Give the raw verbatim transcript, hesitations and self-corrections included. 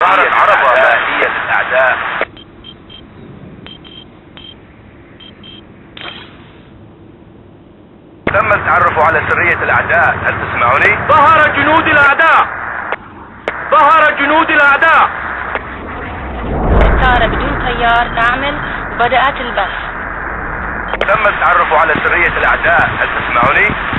ظهرت عربة مائية للأعداء. تم التعرف على سرية الأعداء، هل تسمعني؟ ظهر جنود الأعداء، ظهر جنود الأعداء. طائرة بدون طيار نعمل وبدأت البث. تم التعرف على سرية الأعداء، هل تسمعني؟